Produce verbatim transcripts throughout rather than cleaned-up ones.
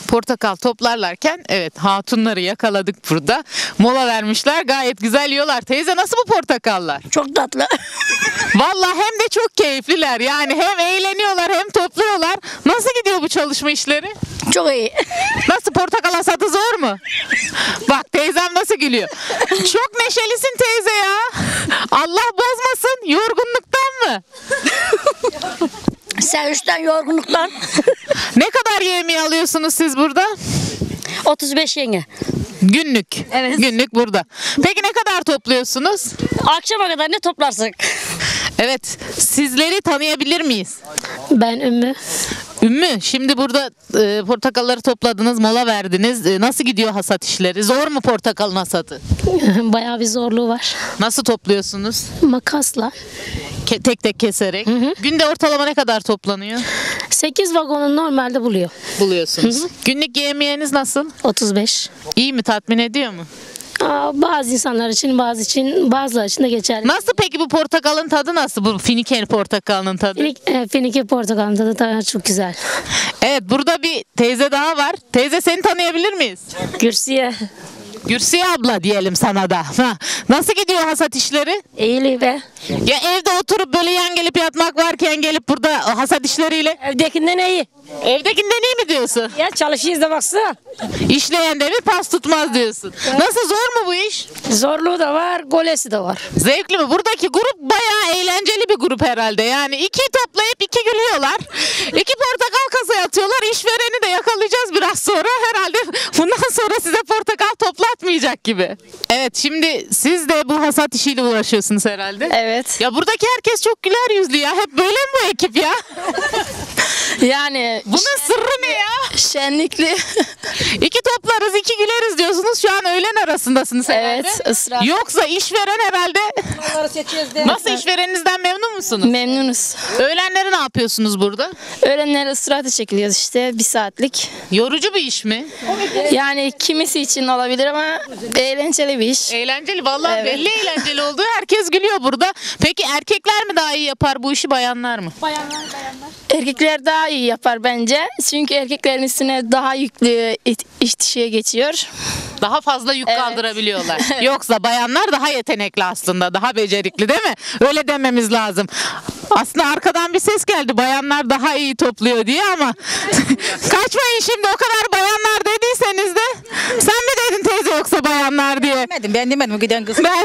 Portakal toplarlarken evet hatunları yakaladık burada. Mola vermişler, gayet güzel yiyorlar. Teyze nasıl bu portakallar? Çok tatlı. Vallahi hem de çok keyifliler. Yani hem eğleniyorlar hem topluyorlar. Nasıl gidiyor bu çalışma işleri? Çok iyi. Nasıl, portakal hasadı zor mu? Bak teyzem nasıl gülüyor. Çok neşelisin teyze ya. Allah bozmasın. Yorgunluktan mı? Sevinçten, yorgunluktan. Ne kadar yemeği alıyorsunuz siz burada? otuz beş yenge. Günlük. Evet. Günlük burada. Peki ne kadar topluyorsunuz? Akşama kadar ne toplarsak. Evet. Sizleri tanıyabilir miyiz? Ben Ümmü. Ümmü, şimdi burada e, portakalları topladınız, mola verdiniz. E, nasıl gidiyor hasat işleri? Zor mu portakalın hasadı? Bayağı bir zorluğu var. Nasıl topluyorsunuz? Makasla. Ke- tek tek keserek. Hı hı. Günde ortalama ne kadar toplanıyor? sekiz vagonu normalde buluyor. Buluyorsunuz. Günlük yemeğiniz nasıl? otuz beş. İyi mi? Tatmin ediyor mu? Aa, bazı insanlar için, bazı için, bazıları için de geçerli. Nasıl peki bu portakalın tadı nasıl? Bu Finike portakalının tadı? Finik, e, Finike portakalın tadı da çok güzel. Evet, burada bir teyze daha var. Teyze, seni tanıyabilir miyiz? Gürsiye. Gürsiye abla diyelim sana da. Ha. Nasıl gidiyor hasat işleri? İyiliği be. Ya evde oturup böyle yan gelip yatmak varken gelip burada hasat işleriyle. Evdekinden iyi. Evdekinden iyi mi diyorsun? Ya çalışıyoruz da baksana. İşleyen de bir pas tutmaz diyorsun. Nasıl, zor mu bu iş? Zorluğu da var, golesi de var. Zevkli mi? Buradaki grup bayağı eğlenceli bir grup herhalde. Yani iki toplayıp iki gülüyorlar. İki portakal kasaya atıyorlar. İşvereni de yakalayacağız biraz sonra. Herhalde bundan sonra size portakal toplatmayacak gibi. Evet, şimdi siz de bu hasat işiyle uğraşıyorsunuz herhalde. Evet. Ya buradaki herkes çok güler yüzlü ya. Hep böyle mi bu ekip ya? Yani Bunun sırrı ne ya? şenlikli. İki toplarız, iki güleriz diyorsunuz. Şu an öğlen arasındasınız herhalde. Evet, ısrar. Yoksa işveren herhalde. Onları seçiyoruz de. Nasıl, işvereninizden memnun musunuz? Memnunuz. Öğlenleri ne yapıyorsunuz burada? Öğlenleri ısrarda çekiliyoruz işte bir saatlik. Yorucu bir iş mi? Yani kimisi için olabilir ama eğlenceli bir iş. Eğlenceli. Vallahi Evet. belli eğlenceli olduğu. Herkes gülüyor burada. Peki erkekler mi daha iyi yapar bu işi, bayanlar mı? Erkekler daha iyi yapar bence. Çünkü erkeklerin üstüne daha yüklü it- iş işe geçiyor. Daha fazla yük Evet. kaldırabiliyorlar. Yoksa bayanlar daha yetenekli aslında, daha becerikli değil mi? Öyle dememiz lazım. Aslında arkadan bir ses geldi, bayanlar daha iyi topluyor diye, ama kaçmayın şimdi, o kadar bayanlar dediyseniz de. Sen mi dedin teyze yoksa bayanlar diye? Demedim, ben demedim giden kız. Ben...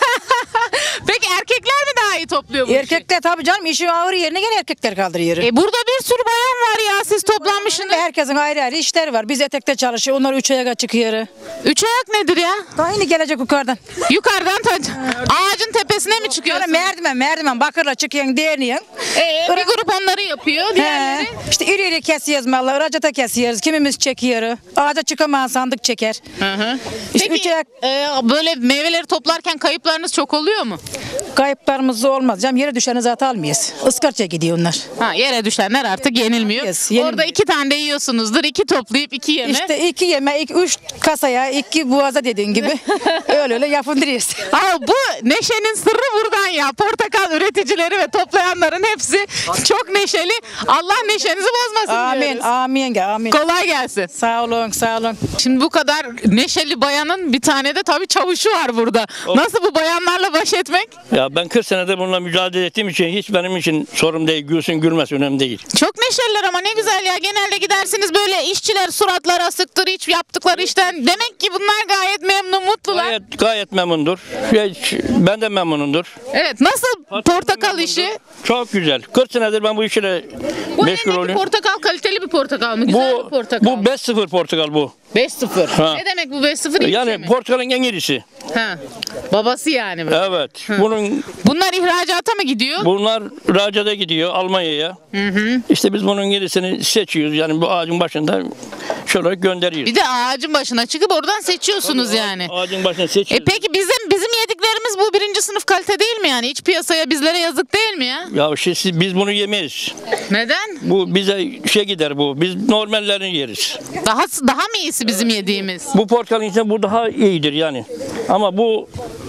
Peki erkekler mi daha iyi topluyor bu işi? Erkekler tabii canım, işi ağır yerine gene erkekler kaldırıyor. E burada bir sürü bayan var ya, siz toplanmışsınız. Herkesin ayrı ayrı işleri var. Biz etekte çalışıyor, onlar üç ayağa çıkıyor. Üç ayak nedir ya? Daha yeni gelecek yukarıdan. Yukarıdan ta- ağacın tepesine mi Sonra çıkıyorsun? merdiven merdiven bakırla çıkıyorsun, değniyorsun. Ee, bir grup onları yapıyor, diğerleri. He, işte iri iri kesiyoruz malları, racata kesiyoruz. Kimimiz çekiyor. Ağaca çıkamayan sandık çeker. Hı hı. İşte Peki üç ayak e, böyle meyveleri toplarken kayıplarınız çok oluyor mu? kayıplarımız olmaz. Cam yere düşeni zaten almayız. Iskarça gidiyor onlar. Ha, yere düşenler artık yenilmiyor. Yes, yenilmiyor. Orada iki tane de yiyorsunuzdur. İki toplayıp iki yeme. İşte iki yeme, iki, üç kasaya, iki boğaza dediğin gibi öyle öyle yapındırıyoruz. Aa, bu neşenin sırrı buradan ya. Portakal üreticileri ve toplayanların hepsi çok neşeli. Allah neşenizi bozmasın Amin, diyoruz. amin, amin. Kolay gelsin. Sağ olun, sağ olun. Şimdi bu kadar neşeli bayanın bir tane de tabii çavuşu var burada. Nasıl bu bayanlarla baş etmek? Ya ben kırk senedir bununla mücadele ettiğim için hiç benim için sorun değil. Gülsün gülmez önemli değil. Çok neşeliler ama ne güzel ya. Genelde gidersiniz böyle işçiler suratları asıktır hiç yaptıkları işten. Demek ki bunlar gayet memnun, mutlular. Gayet, gayet memnundur. Hiç- Ben de memnunumdur. Evet, nasıl portakal işi? Çok güzel. kırk senedir ben bu işle Bu meşgul elindeki oluyorum. portakal kaliteli bir portakal mı? Güzel bir Bu, portakal. bu beş sıfır portakal bu. beş sıfır. Ha. Ne demek bu beş sıfır? Yani mi? portakalın en iyisi. Ha. Babası yani bu. Evet. Bunun Bunlar ihracata mı gidiyor? bunlar Raca'da gidiyor Almanya'ya. İşte biz bunun yenisini seçiyoruz. Yani bu ağacın başında şöyle gönderiyoruz. Bir de ağacın başına çıkıp oradan seçiyorsunuz yani. Ağacın başına E seçiyoruz. peki bizim bizim yediklerimiz bu birinci sınıf kalite değil mi yani? İç piyasaya bizlere yazık değil mi ya? Ya şey, siz- biz bunu yemeyiz. Neden? Bu bize şey gider bu. Biz normallerini yeriz. Daha daha mı iyisi bizim yediğimiz? Bu portakalın içinde bu daha iyidir yani. Ama bu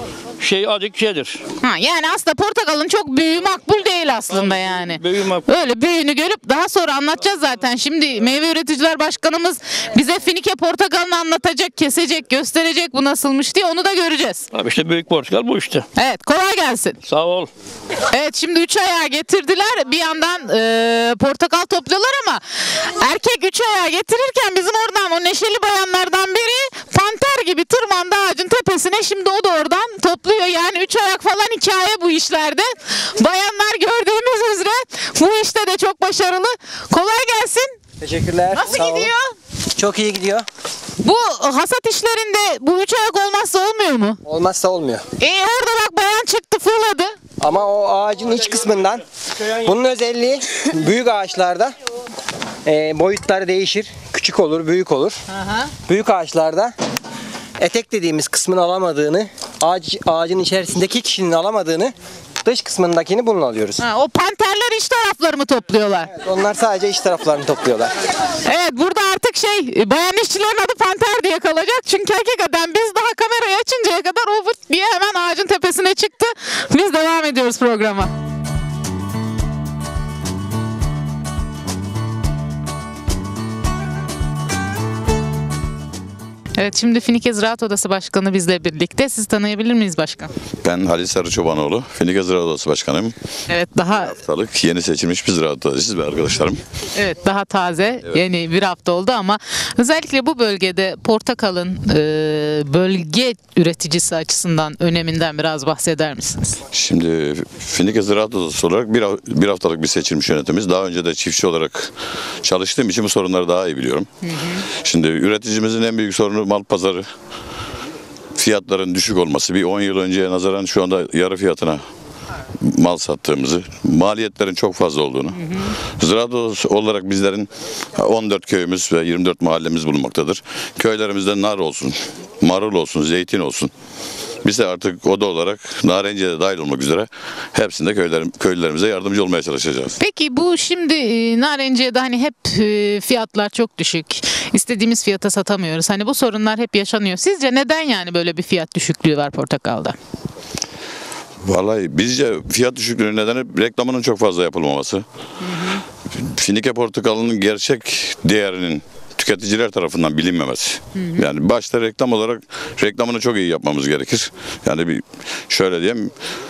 şey azıcık şeydir. Ha, yani aslında portakalın çok büyüğü makbul değil aslında yani. Büyüğü makbul. Öyle büyüğünü görüp daha sonra anlatacağız zaten. Şimdi Meyve Üreticiler Başkanımız bize Finike portakalını anlatacak, kesecek, gösterecek bu nasılmış diye, onu da göreceğiz. Abi işte büyük portakal bu işte. Evet, kolay gelsin. Sağ ol. Evet, şimdi üç ayağı getirdiler. Bir yandan e, portakal topluyorlar ama erkek üç ayağı getirirken bizim oradan o neşeli bayanlardan biri panter gibi tırmandı ağacın tepesine. Şimdi o da oradan topluyor. Yani üç ayak falan hikaye bu işlerde. Bayanlar gördüğümüz üzere bu işte de çok başarılı. Kolay gelsin. Teşekkürler. Nasıl sağ olun. gidiyor? Çok iyi gidiyor. Bu hasat işlerinde bu üç ayak olmazsa olmuyor mu? Olmazsa olmuyor. E orada bak bayan çıktı fırladı. Ama o ağacın iç kısmından, bunun özelliği büyük ağaçlarda e, boyutları değişir. Küçük olur, büyük olur. Aha. Büyük ağaçlarda etek dediğimiz kısmını alamadığını, ağaç, ağacın içerisindeki kişinin alamadığını, dış kısmındakini bununla alıyoruz. Ha, o panterler iç tarafları mı topluyorlar? Onlar sadece iç taraflarını topluyorlar. Evet, burada artık şey, bayan işçilerin adı panter diye kalacak. Çünkü hakikaten biz daha kamerayı açıncaya kadar o vıt diye hemen ağacın tepesine çıktı. Biz devam ediyoruz programa. Evet, şimdi Finike Ziraat Odası Başkanı bizle birlikte. Siz tanıyabilir miyiz başkan? Ben Halil Sarıçobanoğlu, Finike Ziraat Odası Başkanıyım. Evet, daha Haftalık yeni seçilmiş bir ziraat odasıyız ve arkadaşlarım. evet daha taze, yeni bir hafta oldu ama özellikle bu bölgede portakalın e, bölge üreticisi açısından öneminden biraz bahseder misiniz? Şimdi Finike Ziraat Odası olarak bir, bir haftalık bir seçilmiş yönetimiz. Daha önce de çiftçi olarak çalıştığım için bu sorunları daha iyi biliyorum. Hı hı. Şimdi üreticimizin en büyük sorunu mal pazarı. Fiyatların düşük olması. Bir on yıl önceye nazaran şu anda yarı fiyatına mal sattığımızı, maliyetlerin çok fazla olduğunu. Hı hı. Ziraat Odası olarak bizlerin on dört köyümüz ve yirmi dört mahallemiz bulunmaktadır. Köylerimizde nar olsun, marul olsun, zeytin olsun. Biz de artık oda olarak Narenciye de dahil olmak üzere hepsinde köylerim, köylülerimize yardımcı olmaya çalışacağız. Peki bu şimdi e, Narenciye'de hani hep e, fiyatlar çok düşük. İstediğimiz fiyata satamıyoruz. Hani bu sorunlar hep yaşanıyor. Sizce neden yani böyle bir fiyat düşüklüğü var portakalda? Vallahi bizce fiyat düşüklüğünün nedeni reklamının çok fazla yapılmaması. Hı hı. Finike portakalının gerçek değerinin tüketiciler tarafından bilinmemesi. Hı hı. Yani başta reklam olarak reklamını çok iyi yapmamız gerekir. Yani bir şöyle diyeyim,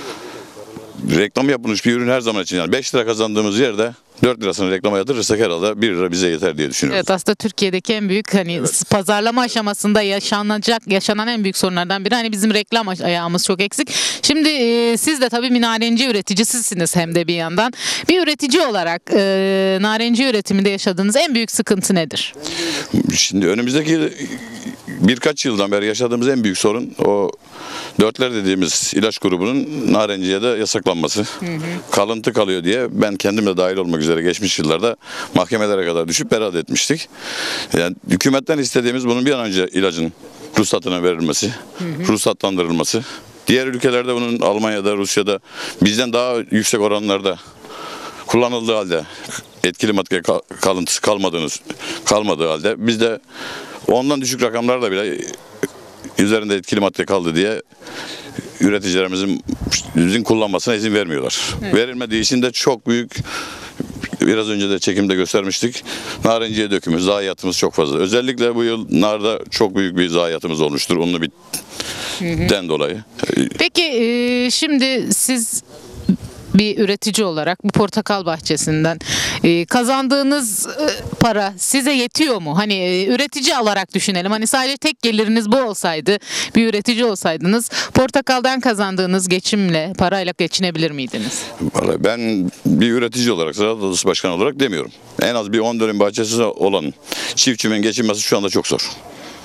reklam yapılmış bir ürün her zaman için, yani beş lira kazandığımız yerde dört lirasını reklama yatırırsak herhalde bir lira bize yeter diye düşünüyorum. Evet, aslında Türkiye'deki en büyük hani evet. pazarlama aşamasında yaşanacak yaşanan en büyük sorunlardan biri hani bizim reklam ayağımız çok eksik. Şimdi e, siz de tabii bir narenciye üreticisisiniz hem de bir yandan. Bir üretici olarak e, narenciye üretiminde yaşadığınız en büyük sıkıntı nedir? Şimdi önümüzdeki birkaç yıldan beri yaşadığımız en büyük sorun o dörtler dediğimiz ilaç grubunun Narenciye'de yasaklanması. Hı hı. Kalıntı kalıyor diye ben kendim de dahil olmak üzere geçmiş yıllarda mahkemelere kadar düşüp beraat etmiştik. Yani hükümetten istediğimiz bunun bir an önce ilacın ruhsatına verilmesi, hı hı. ruhsatlandırılması. Diğer ülkelerde bunun Almanya'da, Rusya'da bizden daha yüksek oranlarda kullanıldığı halde etkili madde kalıntısı kalmadığını kalmadığı halde bizde ondan düşük rakamlarla bile üzerinde etkili madde kaldı diye üreticilerimizin bizim kullanmasına izin vermiyorlar. Evet. Verilmediği için de çok büyük, biraz önce de çekimde göstermiştik, narenciye dökümü, zayiatımız çok fazla. Özellikle bu yıl narda çok büyük bir zayiatımız olmuştur. Onunla bitten dolayı. Peki şimdi siz bir üretici olarak bu portakal bahçesinden e, kazandığınız e, para size yetiyor mu? Hani e, üretici olarak düşünelim. Hani sadece tek geliriniz bu olsaydı, bir üretici olsaydınız portakaldan kazandığınız geçimle, parayla geçinebilir miydiniz? Vallahi ben bir üretici olarak, Ziraat Odası Başkanı olarak demiyorum. En az bir on dönüm bahçesi olan çiftçimin geçinmesi şu anda çok zor.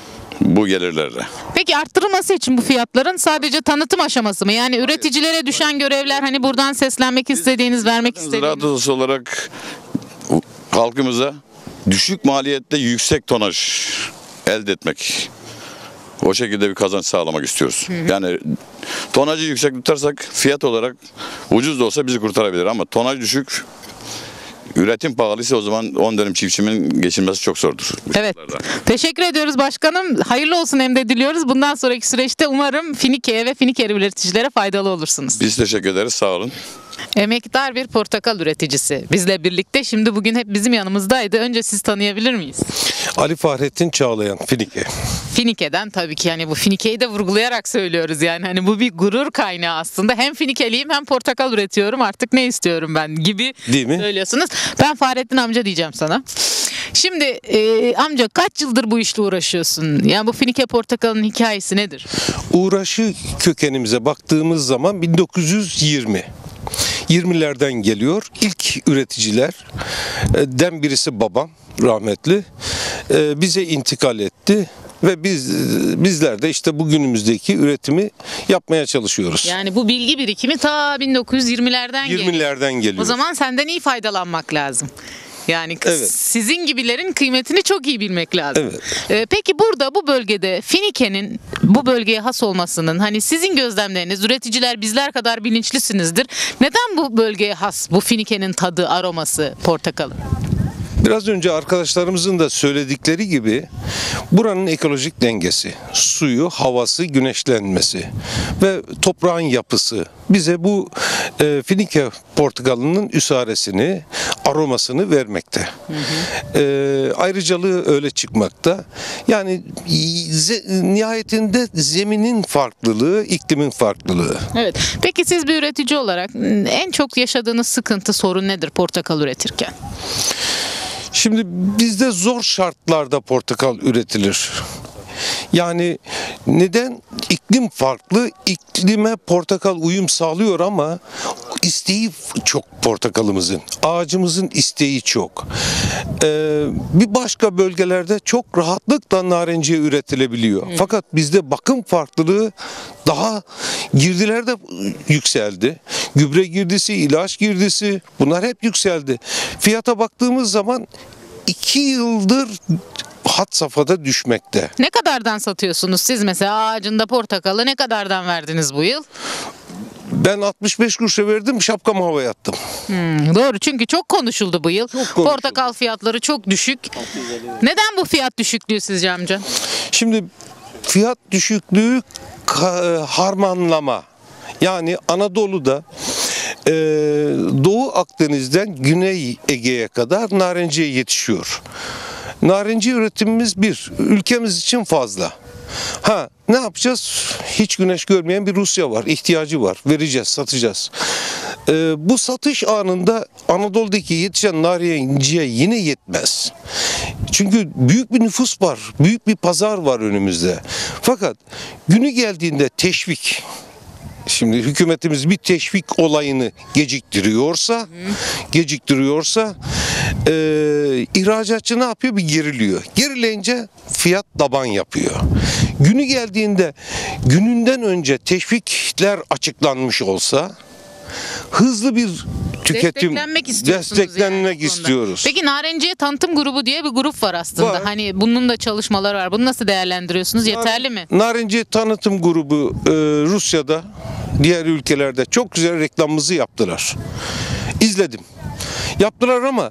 Bu gelirlerle. Peki arttırılması için bu fiyatların sadece tanıtım aşaması mı? Yani üreticilere düşen görevler, hani buradan seslenmek istediğiniz, vermek istediğiniz. Ziraat Odası olarak halkımıza düşük maliyette yüksek tonaj elde etmek, o şekilde bir kazanç sağlamak istiyoruz. Hı hı. Yani tonajı yüksek tutarsak fiyat olarak ucuz da olsa bizi kurtarabilir ama tonaj düşük, üretim pahalıysa o zaman on dönüm çiftçimin geçinmesi çok zordur. bu Evet. şartlarda. Teşekkür ediyoruz başkanım. Hayırlı olsun hem de diliyoruz. Bundan sonraki süreçte umarım Finike'ye ve Finike üreticilere faydalı olursunuz. Biz teşekkür ederiz. Sağ olun. Emektar bir portakal üreticisi. Bizle birlikte şimdi bugün hep bizim yanımızdaydı. Önce siz tanıyabilir miyiz? Ali Fahrettin Çağlayan, Finike. Finike'den tabii ki yani bu Finike'yi de vurgulayarak söylüyoruz yani hani bu bir gurur kaynağı aslında. Hem Finikeliyim hem portakal üretiyorum artık ne istiyorum ben gibi Değil mi? söylüyorsunuz. Ben Fahrettin amca diyeceğim sana. Şimdi e, amca kaç yıldır bu işle uğraşıyorsun? Yani bu Finike portakalın hikayesi nedir? Uğraşı kökenimize baktığımız zaman bin dokuz yüz yirmi. yirmilerden geliyor. İlk üreticilerden birisi babam rahmetli. e, Bize intikal etti. Ve biz bizler de işte bugünümüzdeki üretimi yapmaya çalışıyoruz. Yani bu bilgi birikimi ta bin dokuz yüz yirmilerden geliyor. yirmilerden geliyor. O zaman senden iyi faydalanmak lazım. Yani Evet. sizin gibilerin kıymetini çok iyi bilmek lazım. Evet. Ee, peki burada bu bölgede Finike'nin bu bölgeye has olmasının hani sizin gözlemleriniz üreticiler bizler kadar bilinçlisinizdir. Neden bu bölgeye has bu Finike'nin tadı, aroması portakalı? Biraz önce arkadaşlarımızın da söyledikleri gibi buranın ekolojik dengesi, suyu, havası, güneşlenmesi ve toprağın yapısı bize bu e, Finike portakalının üsaresini, aromasını vermekte. Hı hı. E, ayrıcalığı öyle çıkmakta. Yani ze- nihayetinde zeminin farklılığı, iklimin farklılığı. Evet. Peki siz bir üretici olarak en çok yaşadığınız sıkıntı, sorun nedir portakal üretirken? Şimdi bizde zor şartlarda portakal üretilir. Yani neden? İklim farklı, iklime portakal uyum sağlıyor ama isteği çok portakalımızın. Ağacımızın isteği çok. Ee, bir başka bölgelerde çok rahatlıkla narenciye üretilebiliyor. Fakat bizde bakım farklılığı daha girdiler de yükseldi. Gübre girdisi, ilaç girdisi bunlar hep yükseldi. Fiyata baktığımız zaman iki yıldır had safhada düşmekte. Ne kadardan satıyorsunuz siz mesela ağacında portakalı ne kadardan verdiniz bu yıl? Ben altmış beş kuruşa verdim, şapkamı havaya attım. Hmm, doğru çünkü çok konuşuldu bu yıl. konuşuldu. Portakal fiyatları çok düşük. Neden bu fiyat düşüklüğü sizce amca? Şimdi fiyat düşüklüğü ka- harmanlama. Yani Anadolu'da e, Doğu Akdeniz'den Güney Ege'ye kadar narenciye yetişiyor. Narenciye üretimimiz bir, ülkemiz için fazla. Ha ne yapacağız? Hiç güneş görmeyen bir Rusya var, ihtiyacı var. Vereceğiz, satacağız. Ee, bu satış anında Anadolu'daki yetişen narenciye yine yetmez. Çünkü büyük bir nüfus var, büyük bir pazar var önümüzde. Fakat günü geldiğinde teşvik, şimdi hükümetimiz bir teşvik olayını geciktiriyorsa, geciktiriyorsa e, ihracatçı ne yapıyor? Bir geriliyor. Gerileyince fiyat taban yapıyor. Günü geldiğinde gününden önce teşvikler açıklanmış olsa hızlı bir tüketim Desteklenmek istiyorsunuz desteklenmek yani bu konuda. istiyoruz. Peki Narenciye Tanıtım Grubu diye bir grup var aslında. Var. Hani bunun da çalışmaları var. Bunu nasıl değerlendiriyorsunuz? Yeterli mi? Narenciye Tanıtım Grubu e, Rusya'da, diğer ülkelerde çok güzel reklamımızı yaptılar. İzledim. Yaptılar ama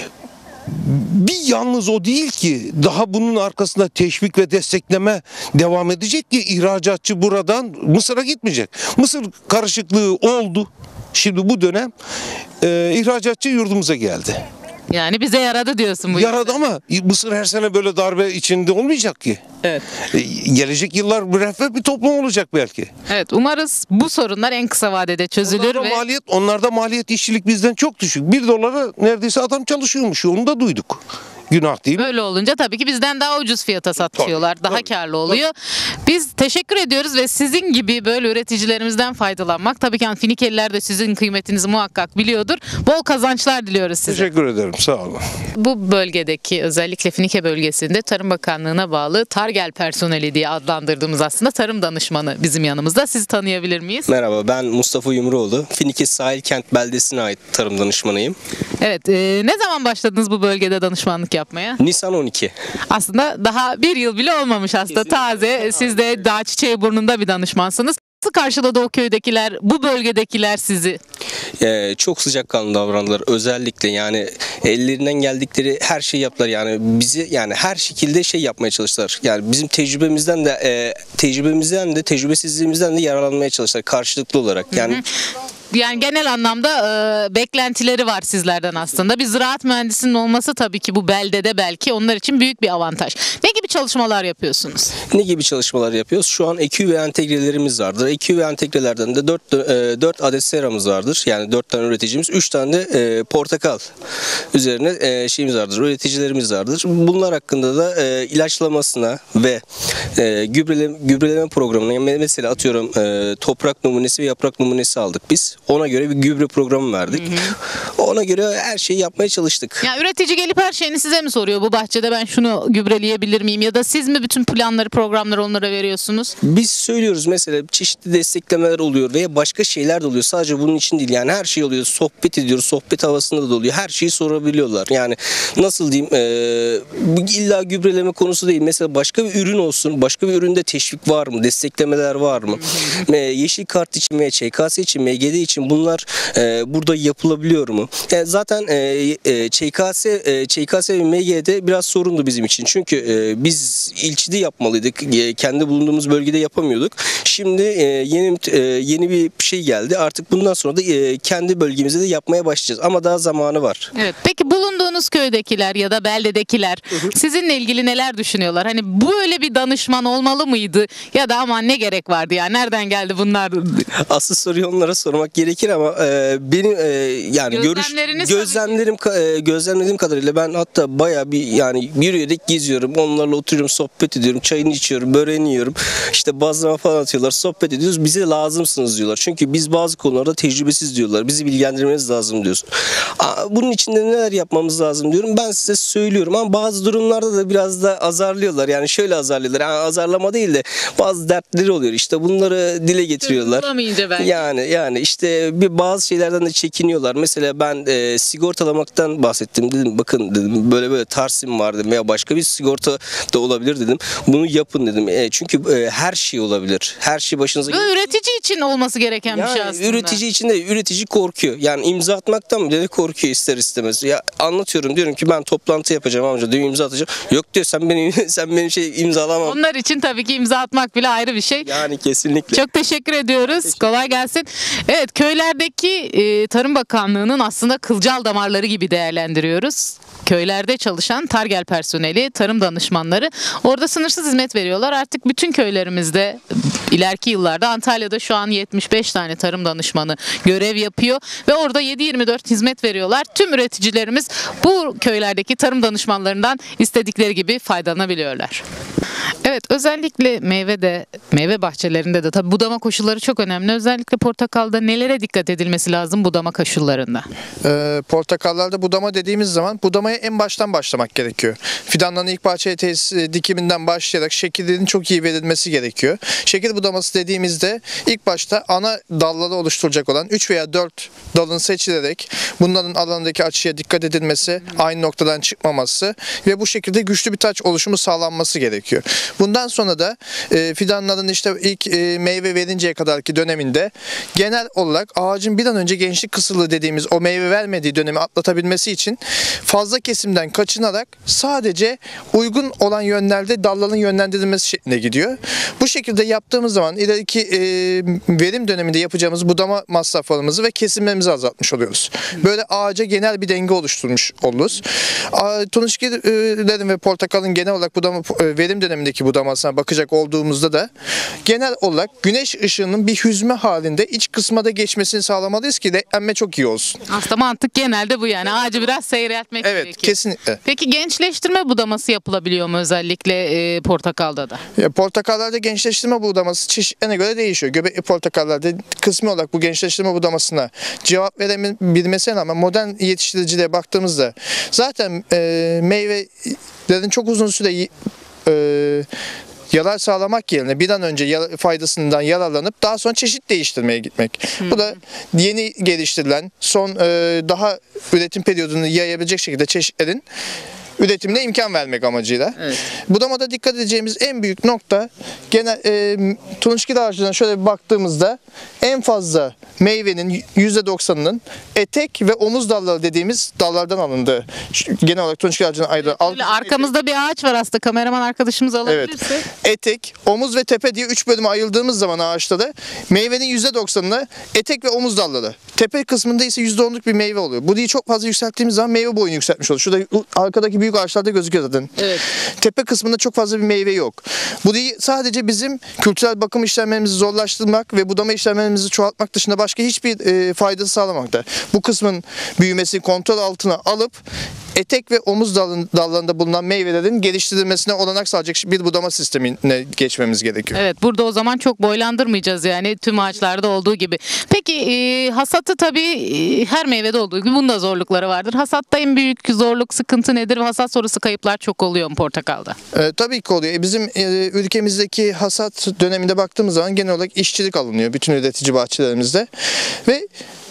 bir yalnız o değil ki, daha bunun arkasında teşvik ve destekleme devam edecek ki ihracatçı buradan Mısır'a gitmeyecek. Mısır karışıklığı oldu. Şimdi bu dönem e, ihracatçı yurdumuza geldi. Yani bize yaradı diyorsun bu. Yaradı ama Mısır her sene böyle darbe içinde olmayacak ki. Evet. E, Gelecek yıllar müreffeh bir toplum olacak belki. Evet, umarız bu sorunlar en kısa vadede çözülür Onlarda ve maliyet, onlarda maliyet işçilik bizden çok düşük. Bir dolara neredeyse adam çalışıyormuş. Onu da duyduk. Günah değil mi? böyle olunca tabii ki bizden daha ucuz fiyata satıyorlar. Tabii, daha tabii, karlı oluyor. Biz teşekkür ediyoruz ve sizin gibi böyle üreticilerimizden faydalanmak, tabii ki Finikeliler de sizin kıymetinizi muhakkak biliyordur. Bol kazançlar diliyoruz size. Teşekkür ederim. Sağ olun. Bu bölgedeki, özellikle Finike bölgesinde Tarım Bakanlığı'na bağlı Targel personeli diye adlandırdığımız aslında tarım danışmanı bizim yanımızda. Sizi tanıyabilir miyiz? Merhaba, ben Mustafa Yumruoğlu. Finike Sahil Kent Beldesi'ne ait tarım danışmanıyım. Evet, e, ne zaman başladınız bu bölgede danışmanlık yapmaya? Nisan on iki. Aslında daha bir yıl bile olmamış aslında. Kesinlikle. Taze. Siz de Dağ Çiçeği Burnu'nda bir danışmansınız. Nasıl karşıladı o köydekiler, bu bölgedekiler sizi? e, çok sıcakkanlı davrandılar. Özellikle yani ellerinden geldikleri her şeyi yaptılar. Yani bizi yani her şekilde şey yapmaya çalıştılar. Yani bizim tecrübemizden de e, tecrübemizden de tecrübesizliğimizden de yararlanmaya çalıştılar karşılıklı olarak. Yani Yani genel anlamda e, beklentileri var sizlerden aslında. Bir ziraat mühendisinin olması tabii ki bu beldede belki onlar için büyük bir avantaj. Ne gibi çalışmalar yapıyorsunuz? ne gibi çalışmalar yapıyoruz? Şu an E Q ve entegrelerimiz vardır. E Q ve entegrelerden de dört adet seramız vardır. Yani dört tane üreticimiz, üç tane de e, portakal üzerine e, şeyimiz vardır. Üreticilerimiz vardır. Bunlar hakkında da e, ilaçlamasına ve e, gübreleme, gübreleme programına, yani mesela atıyorum e, toprak numunesi ve yaprak numunesi aldık biz. Ona göre bir gübre programı verdik. Hı hı. Ona göre her şeyi yapmaya çalıştık. Ya üretici gelip her şeyini size mi soruyor? Bu bahçede ben şunu gübreleyebilir miyim? Ya da siz mi bütün planları, programları onlara veriyorsunuz? Biz söylüyoruz, mesela çeşitli desteklemeler oluyor veya başka şeyler de oluyor. Sadece bunun için değil, yani her şey oluyor. Sohbet ediyoruz. Sohbet havasında da oluyor. Her şeyi sorabiliyorlar. Yani nasıl diyeyim, e, illa gübreleme konusu değil. Mesela başka bir ürün olsun. Başka bir üründe teşvik var mı? Desteklemeler var mı? e, yeşil kart için ve Ç K S için, M G D için bunlar e, burada yapılabiliyor mu? Yani zaten e, e, Ç K S, e, Ç K S ve M G D biraz sorundu bizim için. Çünkü e, biz ilçede yapmalıydık. E, kendi bulunduğumuz bölgede yapamıyorduk. Şimdi e, yeni e, yeni bir şey geldi. Artık bundan sonra da e, kendi bölgemizde de yapmaya başlayacağız. Ama daha zamanı var. Evet. Peki bulunduğunuz köydekiler ya da beldedekiler hı hı. sizinle ilgili neler düşünüyorlar? Hani böyle bir danışman olmalı mıydı? Ya da aman ne gerek vardı ya? Nereden geldi bunlar? Asıl soruyu onlara sormak gerekir ama e, benim e, yani görüş gözlemlerim e, gözlemlediğim kadarıyla ben hatta bayağı bir yani yürüyerek geziyorum. Onlarla oturuyorum, sohbet ediyorum, çayını içiyorum, böreğini yiyorum. İşte bazlama falan atıyorlar, sohbet ediyoruz. Bize lazımsınız diyorlar. Çünkü biz bazı konularda tecrübesiz diyorlar. Bizi bilgilendirmeniz lazım diyorsun. Bunun için de neler yapmamız lazım diyorum. Ben size söylüyorum ama bazı durumlarda da biraz da azarlıyorlar. Yani şöyle azarlıyorlar. Yani azarlama değil de bazı dertleri oluyor. İşte bunları dile getiriyorlar. Yani yani işte bir bazı şeylerden de çekiniyorlar. Mesela ben e, sigortalamaktan bahsettim, dedim bakın dedim böyle böyle Tarsim var dedim veya başka bir sigorta da olabilir dedim. Bunu yapın dedim. E, çünkü e, her şey olabilir. Her şey başınıza gelir. Üretici için olması gereken yani, bir şey aslında. Üretici için de üretici korkuyor. Yani imza atmaktan bile korkuyor ister istemez. Ya anlatıyorum, diyorum ki ben toplantı yapacağım amca diyor, imza atacağım. Yok diyor, sen benim sen benim şey imzalamam. Onlar için tabii ki imza atmak bile ayrı bir şey. Yani kesinlikle. Çok teşekkür ediyoruz. Teşekkür. Kolay gelsin. Evet, köylerdeki e, Tarım Bakanlığı'nın aslında kılcal damarları gibi değerlendiriyoruz. Köylerde çalışan Targel personeli, tarım danışmanları orada sınırsız hizmet veriyorlar. Artık bütün köylerimizde ileriki yıllarda, Antalya'da şu an yetmiş beş tane tarım danışmanı görev yapıyor ve orada yedi yirmi dört hizmet veriyorlar. Tüm üreticilerimiz bu köylerdeki tarım danışmanlarından istedikleri gibi faydalanabiliyorlar. Evet, özellikle meyve de meyve bahçelerinde de tabii budama koşulları çok önemli. Özellikle portakalda nelere dikkat edilmesi lazım budama koşullarında? Ee, portakallarda budama dediğimiz zaman budamaya en baştan başlamak gerekiyor. Fidanların ilk bahçeye tesis dikiminden başlayarak şekillerinin çok iyi verilmesi gerekiyor. Şekil budaması dediğimizde ilk başta ana dalları oluşturacak olan üç veya dört dalın seçilerek bunların alanındaki açıya dikkat edilmesi, aynı noktadan çıkmaması ve bu şekilde güçlü bir taç oluşumu sağlanması gerekiyor. Bundan sonra da e, fidanların işte ilk e, meyve verinceye kadarki döneminde genel olarak ağacın bir an önce gençlik kısırlığı dediğimiz o meyve vermediği dönemi atlatabilmesi için fazla kesimden kaçınarak sadece uygun olan yönlerde dalların yönlendirilmesi şeklinde gidiyor. Bu şekilde yaptığımız zaman ileriki e, verim döneminde yapacağımız budama masraflarımızı ve kesimlerimizi azaltmış oluyoruz. Böyle ağaca genel bir denge oluşturmuş oluruz. Tunçgillerin ve portakalın genel olarak budama, verim dönemindeki budamasına bakacak olduğumuzda da genel olarak güneş ışığının bir hüzme halinde iç kısma da geçmesini sağlamalıyız ki renklenme çok iyi olsun. Aslında mantık genelde bu, yani ağacı biraz seyreltmek evet, gerekiyor. Kesinlikle. Peki gençleştirme budaması yapılabiliyor mu özellikle e, portakalda da? Ya, portakallarda gençleştirme budaması çeşitlerine göre değişiyor. Göbekli portakallarda kısmi olarak bu gençleştirme budamasına cevap verebilmesine rağmen modern yetiştiriciliğe baktığımızda zaten e, meyvelerin çok uzun süre e, yarar sağlamak yerine bir an önce faydasından yararlanıp daha sonra çeşit değiştirmeye gitmek. Hmm. Bu da yeni geliştirilen son e, daha üretim periyodunu yayabilecek şekilde çeşitlerin üretimine imkan vermek amacıyla. Evet. Budamada dikkat edeceğimiz en büyük nokta genel e, turunçgil ağacına şöyle bir baktığımızda en fazla meyvenin yüzde doksanının etek ve omuz dalları dediğimiz dallardan alındığı. Şu- Genel olarak turunçgil ağacına ayrı. Böyle arkamızda bir ağaç var aslında. Kameraman arkadaşımız Evet. alabilirse. Etek, omuz ve tepe diye üç bölüme ayırdığımız zaman ağaçta da meyvenin yüzde doksanını etek ve omuz dalları. Tepe kısmında ise yüzde onluk bir meyve oluyor. Bu diye çok fazla yükselttiğimiz zaman meyve boyunu yükseltmiş oluyor. Şurada arkadaki büyük ağaçlarda gözüküyor zaten. Evet. Tepe kısmında çok fazla bir meyve yok. Bu değil sadece bizim kültürel bakım işlemlerimizi zorlaştırmak ve budama işlemlerimizi çoğaltmak dışında başka hiçbir e, faydası sağlamakta. Bu kısmın büyümesi kontrol altına alıp etek ve omuz dalın, dallarında bulunan meyvelerin geliştirilmesine olanak sağlayacak bir budama sistemine geçmemiz gerekiyor. Evet, burada o zaman çok boylandırmayacağız yani tüm ağaçlarda olduğu gibi. Peki e, hasatta tabii e, her meyvede olduğu gibi bunun da zorlukları vardır. Hasatta en büyük zorluk, sıkıntı nedir ve hasat sonrası kayıplar çok oluyor mu portakalda? Ee, tabii ki oluyor. E, Bizim e, ülkemizdeki hasat döneminde baktığımız zaman genel olarak işçilik alınıyor bütün üretici bahçelerimizde ve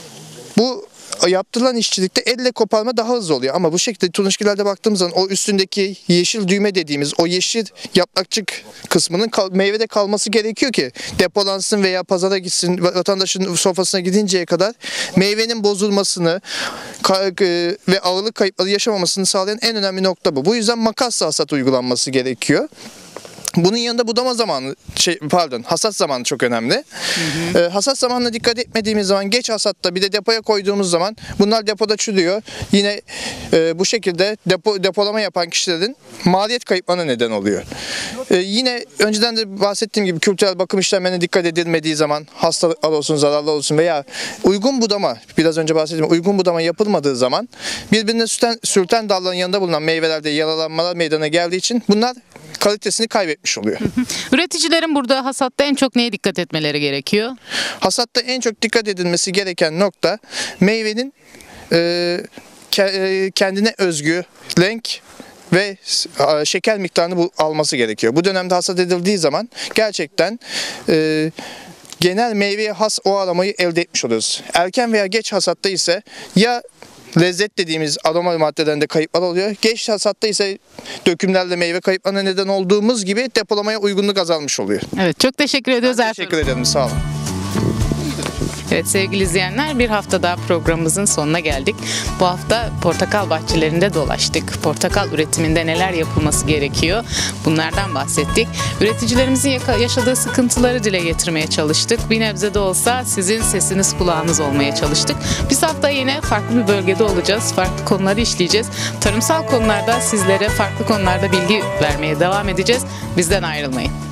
bu yaptırılan işçilikte elle koparma daha hızlı oluyor. Ama bu şekilde turunçgillerde baktığımız zaman o üstündeki yeşil düğme dediğimiz o yeşil yaprakçık kısmının kal- meyvede kalması gerekiyor ki depolansın veya pazara gitsin, vatandaşın sofrasına gidinceye kadar meyvenin bozulmasını ka- e, ve ağırlık kayıpları yaşamamasını sağlayan en önemli nokta bu. Bu yüzden makasla hasat uygulanması gerekiyor. Bunun yanında budama zamanı, şey pardon hasat zamanı çok önemli. Ee, hasat zamanına dikkat etmediğimiz zaman geç hasatta bir de depoya koyduğumuz zaman bunlar depoda çürüyor. Yine e, bu şekilde depo, depolama yapan kişilerin maliyet kayıplarına neden oluyor. Ee, yine önceden de bahsettiğim gibi kültürel bakım işlemlerine dikkat edilmediği zaman hastalıklar olsun, zararlar olsun veya uygun budama, biraz önce bahsettiğim uygun budama yapılmadığı zaman birbirine sürten, sürten dalların yanında bulunan meyvelerde yaralanmalar meydana geldiği için bunlar kalitesini kaybetmiş oluyor. Üreticilerin burada hasatta en çok neye dikkat etmeleri gerekiyor? Hasatta en çok dikkat edilmesi gereken nokta meyvenin e, ke- e, kendine özgü renk ve e, şeker miktarını bu, alması gerekiyor. Bu dönemde hasat edildiği zaman gerçekten e, genel meyveye has o aromayı elde etmiş oluyoruz. Erken veya geç hasatta ise ya lezzet dediğimiz aroma maddelerinde kayıplar oluyor. Geç hasatta ise dökümlerle meyve kayıplarına neden olduğumuz gibi depolamaya uygunluk azalmış oluyor. Evet, çok teşekkür ediyoruz Ertuğrul. Teşekkür ederim, sağ olun. Evet sevgili izleyenler, bir hafta daha programımızın sonuna geldik. Bu hafta portakal bahçelerinde dolaştık. Portakal üretiminde neler yapılması gerekiyor? Bunlardan bahsettik. Üreticilerimizin yaka- yaşadığı sıkıntıları dile getirmeye çalıştık. Bir nebze de olsa sizin sesiniz kulağınız olmaya çalıştık. Biz hafta yine farklı bir bölgede olacağız. Farklı konuları işleyeceğiz. Tarımsal konularda sizlere farklı konularda bilgi vermeye devam edeceğiz. Bizden ayrılmayın.